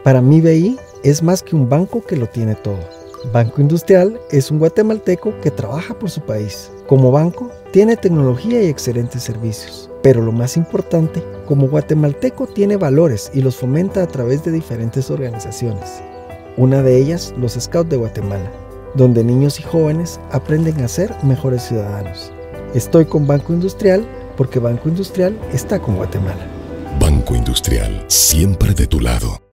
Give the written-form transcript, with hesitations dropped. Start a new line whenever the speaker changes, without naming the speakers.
Para mí BI es más que un banco que lo tiene todo. Banco Industrial es un guatemalteco que trabaja por su país. Como banco, tiene tecnología y excelentes servicios. Pero lo más importante, como guatemalteco tiene valores y los fomenta a través de diferentes organizaciones. Una de ellas, los Scouts de Guatemala, donde niños y jóvenes aprenden a ser mejores ciudadanos. Estoy con Banco Industrial porque Banco Industrial está con Guatemala.
Banco Industrial, siempre de tu lado.